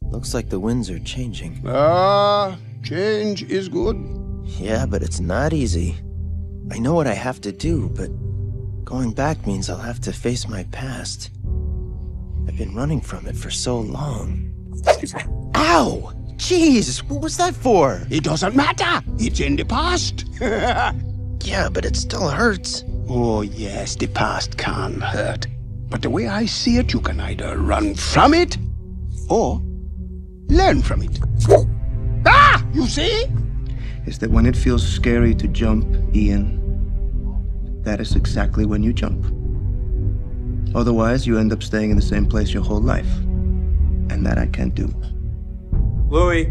Looks like the winds are changing. Change is good. Yeah, but it's not easy. I know what I have to do, but going back means I'll have to face my past. I've been running from it for so long. Ow! Jeez, what was that for? It doesn't matter. It's in the past. Yeah, but it still hurts. Oh, yes, the past can hurt. But the way I see it, you can either run from it or learn from it. Ah! You see? Is that when it feels scary to jump, Ian, that is exactly when you jump. Otherwise, you end up staying in the same place your whole life. And that I can't do. Louis,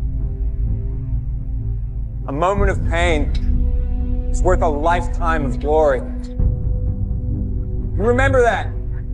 a moment of pain is worth a lifetime of glory. You remember that?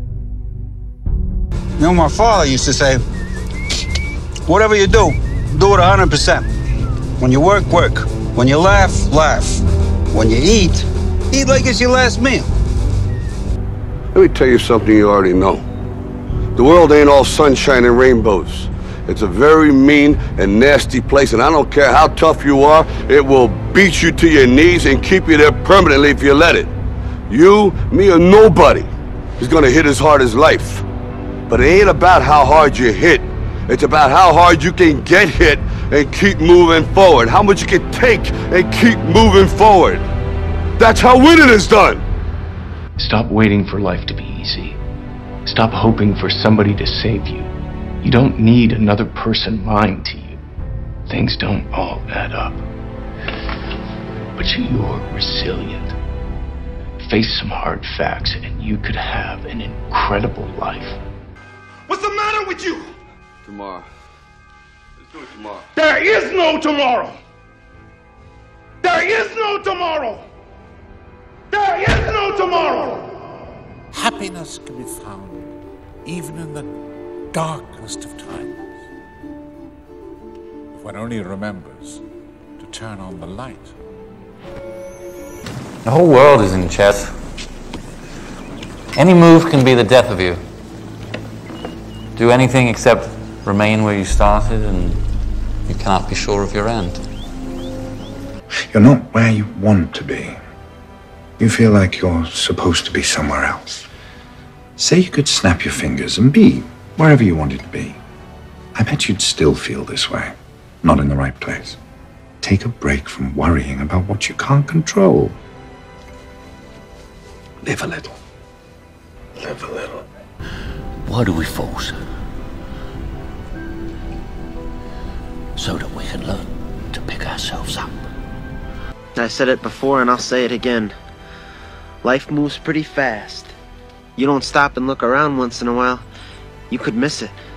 You know, my father used to say, whatever you do it 100%. When you work, work. When you laugh, laugh. When you eat like it's your last meal. Let me tell you something you already know. The world ain't all sunshine and rainbows. It's a very mean and nasty place, and I don't care how tough you are, it will beat you to your knees and keep you there permanently if you let it. You, me, or nobody is gonna hit as hard as life. But it ain't about how hard you hit. It's about how hard you can get hit and keep moving forward. How much you can take and keep moving forward. That's how winning is done. Stop waiting for life to be easy. Stop hoping for somebody to save you. You don't need another person lying to you. Things don't all add up. But you're resilient. Face some hard facts and you could have an incredible life. What's the matter with you? Tomorrow. Let's do it tomorrow. There is no tomorrow. There is no tomorrow. There is no tomorrow. Happiness can be found even in the darkest of times, if one only remembers to turn on the light. The whole world is in chess. Any move can be the death of you. Do anything except remain where you started, and you cannot be sure of your end. You're not where you want to be. You feel like you're supposed to be somewhere else. Say you could snap your fingers and be wherever you wanted to be. I bet you'd still feel this way, not in the right place. Take a break from worrying about what you can't control. Live a little. Live a little. Why do we force? So that we can learn to pick ourselves up. I said it before and I'll say it again. Life moves pretty fast. You don't stop and look around once in a while, you could miss it.